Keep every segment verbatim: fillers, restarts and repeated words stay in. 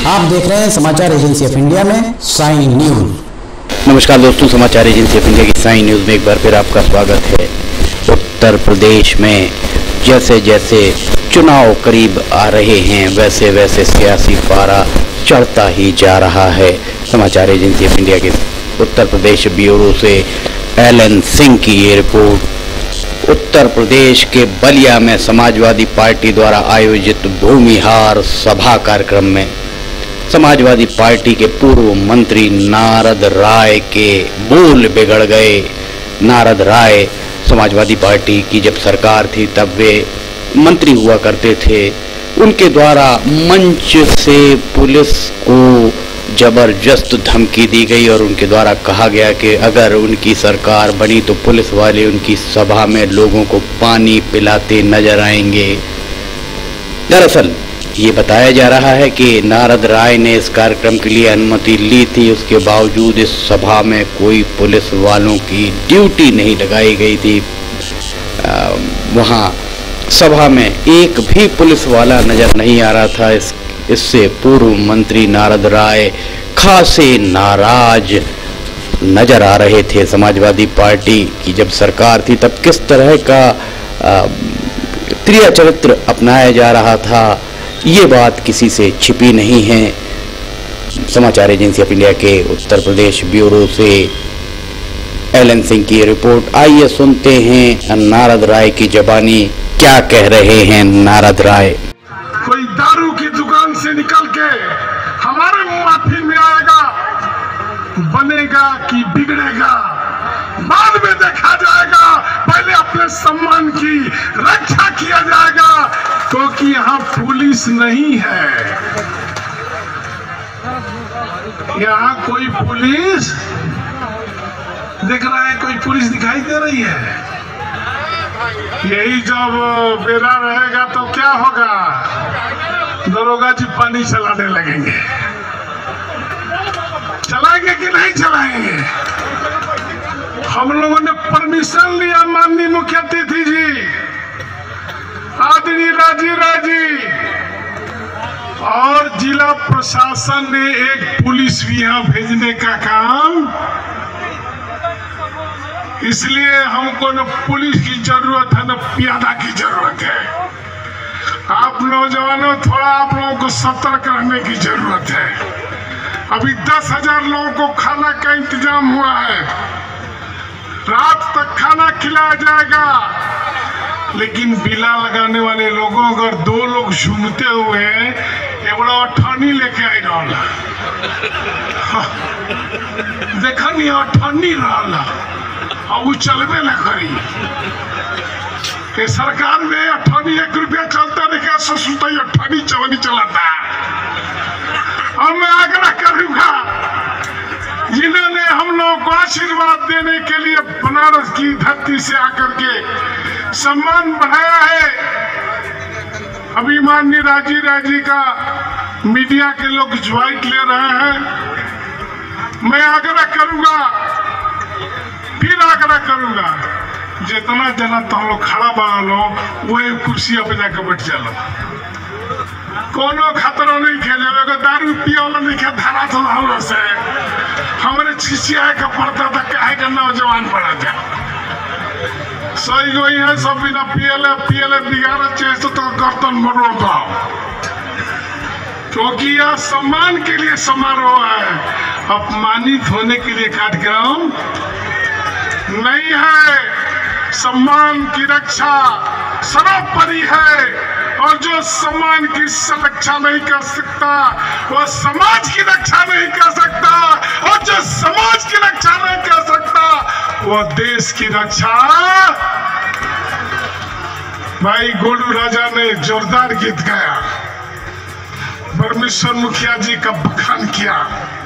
आप देख रहे हैं समाचार एजेंसी ऑफ इंडिया में साई न्यूज। नमस्कार दोस्तों, समाचार एजेंसी ऑफ इंडिया की साई न्यूज में एक बार फिर आपका स्वागत है। उत्तर प्रदेश में जैसे जैसे चुनाव करीब आ रहे हैं वैसे वैसे सियासी पारा चढ़ता ही जा रहा है। समाचार एजेंसी ऑफ इंडिया के उत्तर प्रदेश ब्यूरो से एल एन सिंह की ये रिपोर्ट। उत्तर प्रदेश के बलिया में समाजवादी पार्टी द्वारा आयोजित भूमिहार सभा कार्यक्रम में समाजवादी पार्टी के पूर्व मंत्री नारद राय के बोल बिगड़ गए। नारद राय समाजवादी पार्टी की जब सरकार थी तब वे मंत्री हुआ करते थे। उनके द्वारा मंच से पुलिस को जबरदस्त धमकी दी गई और उनके द्वारा कहा गया कि अगर उनकी सरकार बनी तो पुलिस वाले उनकी सभा में लोगों को पानी पिलाते नजर आएंगे। दरअसल ये बताया जा रहा है कि नारद राय ने इस कार्यक्रम के लिए अनुमति ली थी, उसके बावजूद इस सभा में कोई पुलिस वालों की ड्यूटी नहीं लगाई गई थी। आ, वहाँ सभा में एक भी पुलिस वाला नजर नहीं आ रहा था। इस इससे पूर्व मंत्री नारद राय खासे नाराज नजर आ रहे थे। समाजवादी पार्टी की जब सरकार थी तब किस तरह का क्रिया चरित्र अपनाया जा रहा था, ये बात किसी से छिपी नहीं है। समाचार एजेंसी ऑफ इंडिया के उत्तर प्रदेश ब्यूरो से एल एन सिंह की रिपोर्ट। आइए सुनते हैं नारद राय की जबानी, क्या कह रहे हैं नारद राय। कोई दारू की दुकान से निकल के हमारे मुआफी में आएगा, बनेगा कि बिगड़ेगा बाद में देखा जाएगा। पहले अपने सम्मान की रक्षा किया जाएगा क्योंकि तो यहाँ पुलिस नहीं है। यहाँ कोई पुलिस देख रहा है, कोई पुलिस दिखाई दे रही है। यही जब बेरा रहेगा तो क्या होगा, दरोगा जी पानी चलाने लगेंगे। चलाएंगे कि नहीं चलाएंगे? हम लोगों ने परमिशन लिया माननीय मुख्य अतिथि जी आदरणीय राजीव राय जी और जिला प्रशासन ने एक पुलिस भी यहाँ भेजने का काम, इसलिए हमको न पुलिस की जरूरत है न प्यादा की जरूरत है। आप नौजवानों थोड़ा आप लोगों को सतर्क रहने की जरूरत है। अभी दस हजार लोगों को खाना का इंतजाम हुआ है, रात तक खाना खिलाया जाएगा, लेकिन बिला लगाने वाले लोगों अगर दो लोग झूमते हुए हैं ये बड़ा अठानी लेके आई रहा, देखा नहीं अठानी रहा और वो चलबे न करी कि सरकार में अठानी एक रुपया चलता देखा ससुता अठानी चवनी चलाता है। और मैं आग्रह करूंगा जिन्होंने हम लोगों को आशीर्वाद देने के लिए बनारस की धरती से आकर के सम्मान बढ़ाया है। अभी माननीय राजीव राय जी का मीडिया के लोग ज्वाइंट ले रहे हैं। मैं आग्रह करूंगा, फिर आग्रह करूंगा, जितना जना तो हम लोग खड़ा बना लो वही कुर्सी पे जाकर बैठ जाओ। कोनो खतरा नहीं खेले, दारू पिया वाला नहीं खेल धारा तो हम से हमारे छिछिया का पड़ता था, कहे का नौजवान पड़ा था। सही गई है सब बिना पियले पियले बिगाड़ चाहिए तो गर्दन मरोड़ दो, क्योंकि यह सम्मान के लिए समारोह है, अपमानित होने के लिए कार्यक्रम नहीं है। सम्मान की रक्षा सर्वोपरि है और जो सम्मान की रक्षा नहीं कर सकता वह समाज की रक्षा नहीं कर सकता, और जो समाज की रक्षा नहीं कर सकता वह देश की रक्षा। भाई गोलू राजा ने जोरदार गीत गाया, परमेश्वर मुखिया जी का बखान किया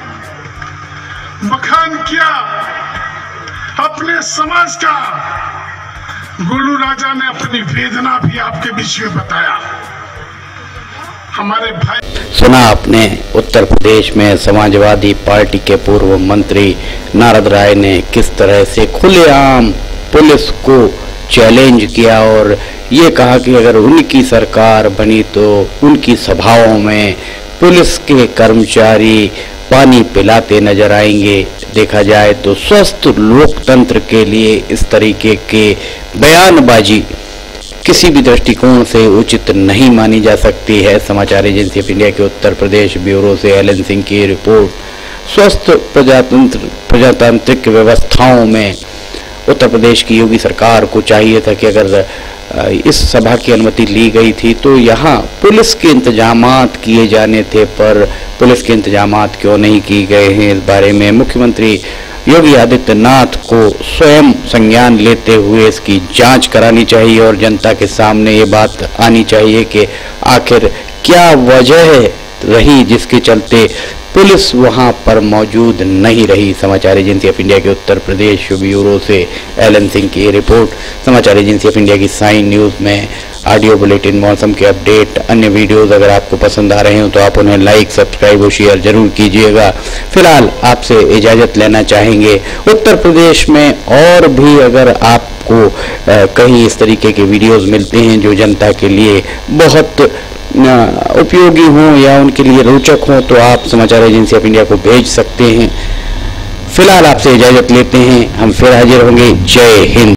बखान किया अपने समाज का। गोलू राजा ने अपनी वेदना भी आपके बीच में बताया। हमारे भाई सुना आपने, उत्तर प्रदेश में समाजवादी पार्टी के पूर्व मंत्री नारद राय ने किस तरह से खुलेआम पुलिस को चैलेंज किया और ये कहा कि अगर उनकी सरकार बनी तो उनकी सभाओं में पुलिस के कर्मचारी पानी पिलाते नजर आएंगे। देखा जाए तो स्वस्थ लोकतंत्र के लिए इस तरीके के बयानबाजी किसी भी दृष्टिकोण से उचित नहीं मानी जा सकती है। समाचार एजेंसी ऑफ इंडिया के उत्तर प्रदेश ब्यूरो से एलन सिंह की रिपोर्ट। स्वस्थ प्रजातंत्र प्रजातांत्रिक व्यवस्थाओं में उत्तर प्रदेश की योगी सरकार को चाहिए था कि अगर इस सभा की अनुमति ली गई थी तो यहाँ पुलिस के इंतजामात किए जाने थे, पर पुलिस के इंतजामात क्यों नहीं किए गए हैं, इस बारे में मुख्यमंत्री योगी आदित्यनाथ को स्वयं संज्ञान लेते हुए इसकी जांच करानी चाहिए और जनता के सामने ये बात आनी चाहिए कि आखिर क्या वजह रही जिसके चलते पुलिस वहां पर मौजूद नहीं रही। समाचार एजेंसी ऑफ इंडिया के उत्तर प्रदेश ब्यूरो से एलन सिंह की रिपोर्ट। समाचार एजेंसी ऑफ इंडिया की साइन न्यूज़ में ऑडियो बुलेटिन, मौसम के अपडेट, अन्य वीडियोस अगर आपको पसंद आ रहे हो तो आप उन्हें लाइक, सब्सक्राइब और शेयर जरूर कीजिएगा। फिलहाल आपसे इजाज़त लेना चाहेंगे। उत्तर प्रदेश में और भी अगर आपको कहीं इस तरीके के वीडियोस मिलते हैं जो जनता के लिए बहुत उपयोगी हों या उनके लिए रोचक हों तो आप समाचार एजेंसी ऑफ इंडिया को भेज सकते हैं। फिलहाल आपसे इजाज़त लेते हैं, हम फिर हाजिर होंगे। जय हिंद।